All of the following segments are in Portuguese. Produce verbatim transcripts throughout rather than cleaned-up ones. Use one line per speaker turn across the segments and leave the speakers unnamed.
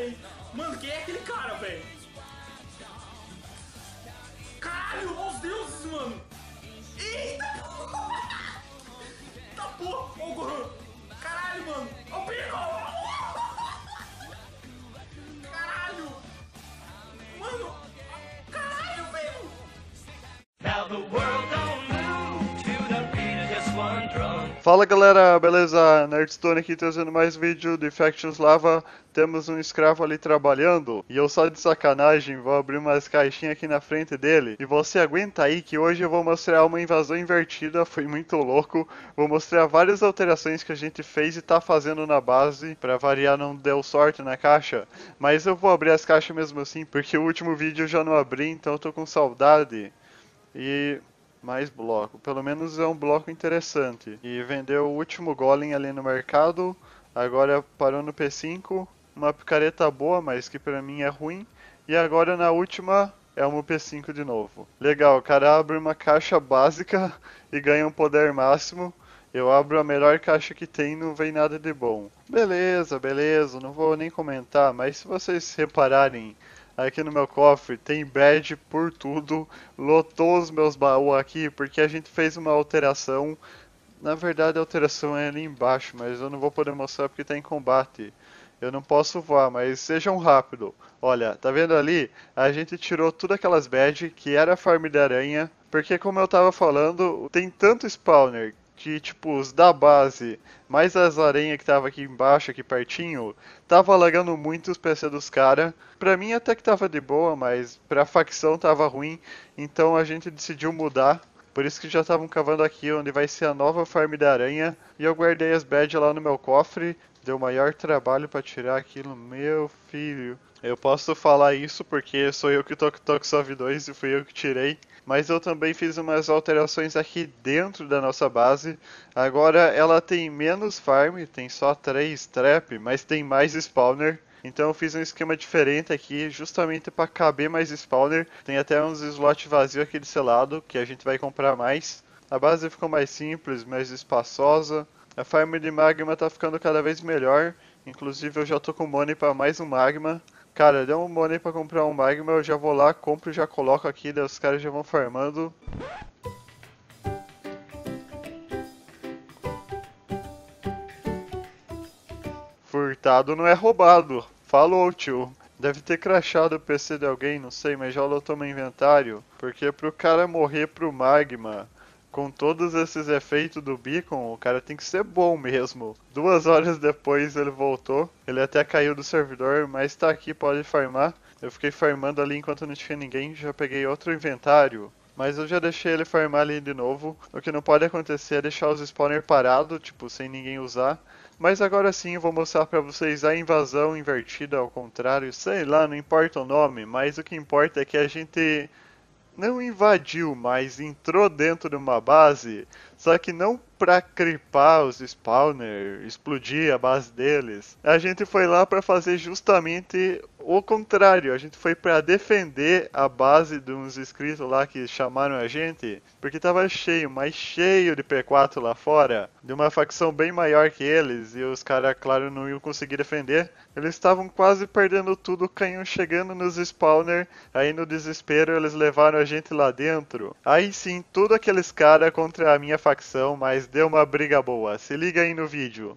velho. Mano, quem é aquele cara, velho? Caralho, os deuses, mano. Eita porra. Tá porra. Ó o Gohan. Caralho, mano. Ó o Piccolo. Caralho. Mano. Caralho, velho.
Now the world don't move to the beat of just one drum.
Fala galera, beleza? Nerdstone aqui trazendo mais vídeo de Factions Lava. Temos um escravo ali trabalhando e eu só de sacanagem vou abrir umas caixinhas aqui na frente dele. E você aguenta aí que hoje eu vou mostrar uma invasão invertida, foi muito louco. Vou mostrar várias alterações que a gente fez e tá fazendo na base. Pra variar, não deu sorte na caixa, mas eu vou abrir as caixas mesmo assim, porque o último vídeo eu já não abri, então eu tô com saudade. E... mais bloco, pelo menos é um bloco interessante. E vendeu o último golem ali no mercado, agora parou no P cinco, uma picareta boa, mas que pra mim é ruim. E agora na última é um P cinco de novo. Legal, o cara abre uma caixa básica e ganha um poder máximo. Eu abro a melhor caixa que tem e não vem nada de bom. Beleza, beleza, não vou nem comentar, mas se vocês repararem, aqui no meu cofre tem badge por tudo, lotou os meus baús aqui porque a gente fez uma alteração. Na verdade a alteração é ali embaixo, mas eu não vou poder mostrar porque está em combate. Eu não posso voar, mas sejam rápido. Olha, tá vendo ali? A gente tirou todas aquelas badge que era farm de aranha, porque como eu tava falando, tem tanto spawner que, tipo, os da base, mais as aranhas que tava aqui embaixo, aqui pertinho, tava lagando muito os P C dos caras. Pra mim até que tava de boa, mas pra facção tava ruim, então a gente decidiu mudar. Por isso que já estavam cavando aqui onde vai ser a nova farm da aranha. E eu guardei as badges lá no meu cofre. Deu maior trabalho pra tirar aquilo, meu filho. Eu posso falar isso porque sou eu que tô com Toxov dois e fui eu que tirei. Mas eu também fiz umas alterações aqui dentro da nossa base. Agora ela tem menos farm, tem só três trap, mas tem mais spawner. Então eu fiz um esquema diferente aqui, justamente para caber mais spawner. Tem até uns slots vazios aqui desse lado, que a gente vai comprar mais. A base ficou mais simples, mais espaçosa. A farm de magma tá ficando cada vez melhor. Inclusive eu já tô com money para mais um magma. Cara, deu um money pra comprar um magma, eu já vou lá, compro e já coloco aqui, daí os caras já vão farmando. Furtado não é roubado. Falou, tio. Deve ter crashado o P C de alguém, não sei, mas já lotou meu inventário. Porque pro cara morrer pro magma, com todos esses efeitos do beacon, o cara tem que ser bom mesmo. Duas horas depois ele voltou. Ele até caiu do servidor, mas tá aqui, pode farmar. Eu fiquei farmando ali enquanto não tinha ninguém, já peguei outro inventário. Mas eu já deixei ele farmar ali de novo. O que não pode acontecer é deixar os spawner parados, tipo, sem ninguém usar. Mas agora sim eu vou mostrar pra vocês a invasão invertida ao contrário. Sei lá, não importa o nome, mas o que importa é que a gente não invadiu, mas entrou dentro de uma base, só que não pra cripar os spawners, explodir a base deles. A gente foi lá pra fazer justamente o contrário, a gente foi pra defender a base de uns inscritos lá que chamaram a gente, porque tava cheio, mas cheio de P quatro lá fora, de uma facção bem maior que eles, e os caras, claro, não iam conseguir defender. Eles estavam quase perdendo tudo, o canhão chegando nos spawners, aí no desespero eles levaram a gente lá dentro. Aí sim, tudo aqueles caras contra a minha facção, mas deu uma briga boa. Se liga aí no vídeo.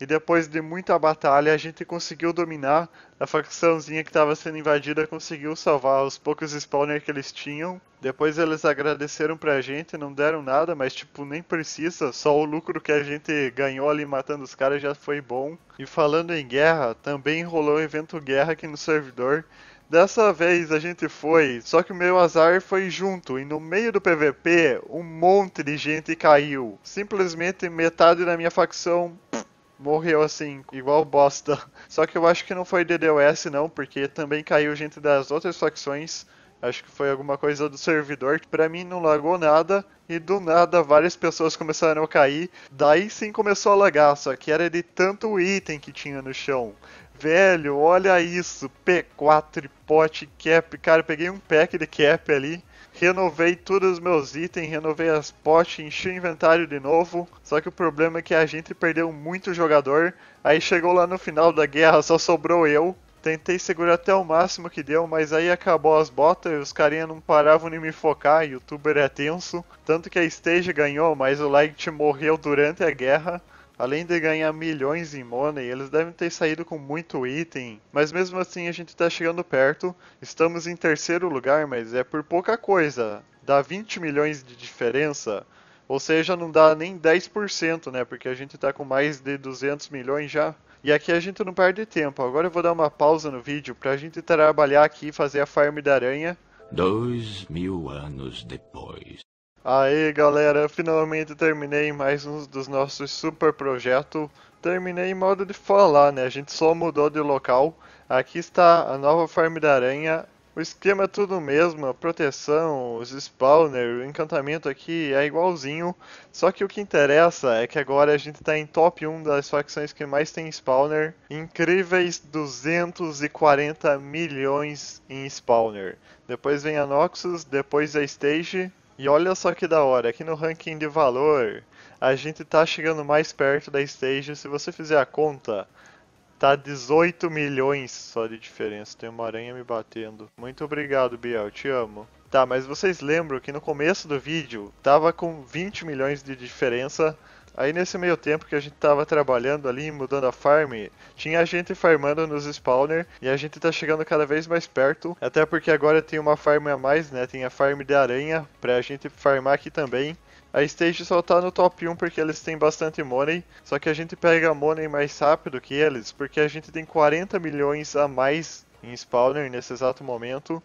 e depois de muita batalha a gente conseguiu dominar a facçãozinha que estava sendo invadida, conseguiu salvar os poucos spawners que eles tinham. Depois eles agradeceram pra gente, não deram nada, mas tipo, nem precisa, só o lucro que a gente ganhou ali matando os caras já foi bom. E falando em guerra, também rolou um evento guerra aqui no servidor. Dessa vez a gente foi, só que o meu azar foi junto, e no meio do P V P um monte de gente caiu. Simplesmente metade da minha facção pff, morreu assim, igual bosta. Só que eu acho que não foi D D o S não, porque também caiu gente das outras facções. Acho que foi alguma coisa do servidor, que pra mim não lagou nada. E do nada várias pessoas começaram a cair. Daí sim começou a lagar, só que era de tanto item que tinha no chão. Velho, olha isso, P quatro, pot, cap, cara, eu peguei um pack de cap ali, renovei todos os meus itens, renovei as potes, enchi o inventário de novo, só que o problema é que a gente perdeu muito jogador, aí chegou lá no final da guerra, só sobrou eu, tentei segurar até o máximo que deu, mas aí acabou as botas e os carinha não paravam de me focar, youtuber é tenso, tanto que a stage ganhou, mas o Light morreu durante a guerra. Além de ganhar milhões em money, eles devem ter saído com muito item, mas mesmo assim a gente tá chegando perto, estamos em terceiro lugar, mas é por pouca coisa, dá vinte milhões de diferença, ou seja, não dá nem dez por cento, né, porque a gente tá com mais de duzentos milhões já. E aqui a gente não perde tempo, agora eu vou dar uma pausa no vídeo pra gente trabalhar aqui e fazer a farm da aranha.
Dois mil anos depois.
Aí galera, finalmente terminei mais um dos nossos super projetos. Terminei em modo de falar, né? A gente só mudou de local. Aqui está a nova farm da aranha. O esquema é tudo o mesmo, a proteção, os spawners, o encantamento aqui é igualzinho. Só que o que interessa é que agora a gente está em top um das facções que mais tem spawner. Incríveis duzentos e quarenta milhões em spawner. Depois vem a Noxus, depois a Stage. E olha só que da hora, aqui no ranking de valor, a gente tá chegando mais perto da Stage, se você fizer a conta, tá dezoito milhões só de diferença, tem uma aranha me batendo. Muito obrigado, Biel, te amo. Tá, mas vocês lembram que no começo do vídeo, tava com vinte milhões de diferença, aí nesse meio tempo que a gente tava trabalhando ali, mudando a farm, tinha gente farmando nos spawner, e a gente tá chegando cada vez mais perto, até porque agora tem uma farm a mais, né, tem a farm de aranha, pra gente farmar aqui também. A Stage só tá no top um porque eles têm bastante money, só que a gente pega money mais rápido que eles, porque a gente tem quarenta milhões a mais em spawner nesse exato momento.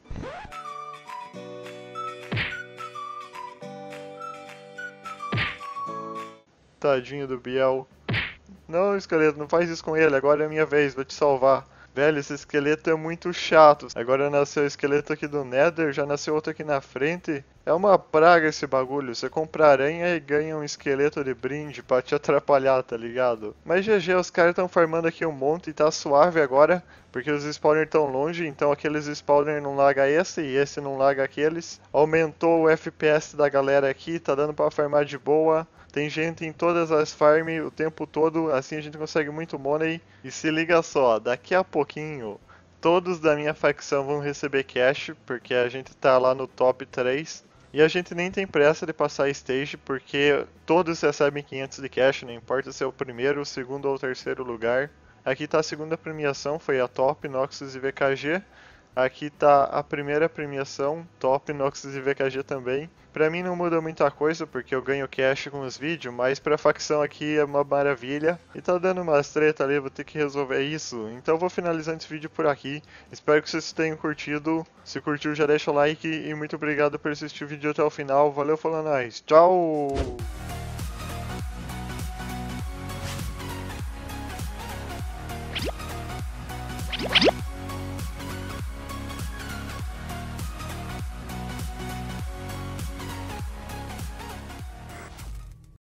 Tadinho do Biel. Não, esqueleto, não faz isso com ele, agora é a minha vez, vou te salvar. Velho, esse esqueleto é muito chato. Agora nasceu o esqueleto aqui do Nether, já nasceu outro aqui na frente. É uma praga esse bagulho. Você compra aranha e ganha um esqueleto de brinde pra te atrapalhar, tá ligado? Mas G G, os caras estão farmando aqui um monte e tá suave agora, porque os spawners estão longe, então aqueles spawners não laga esse e esse não laga aqueles. Aumentou o F P S da galera aqui, tá dando pra farmar de boa. Tem gente em todas as farms o tempo todo, assim a gente consegue muito money. E se liga só, daqui a pouquinho, todos da minha facção vão receber cash, porque a gente tá lá no top três. E a gente nem tem pressa de passar a stage, porque todos recebem quinhentos de cash, não importa se é o primeiro, o segundo ou o terceiro lugar. Aqui tá a segunda premiação, foi a Top, Noxus e V K G. Aqui tá a primeira premiação, Top, Noxus e V K G também. Pra mim não muda muita coisa, porque eu ganho cash com os vídeos, mas pra facção aqui é uma maravilha. E tá dando umas treta ali, vou ter que resolver isso. Então eu vou finalizando esse vídeo por aqui. Espero que vocês tenham curtido. Se curtiu, já deixa o like. E muito obrigado por assistir o vídeo até o final. Valeu, falou, nice. Tchau!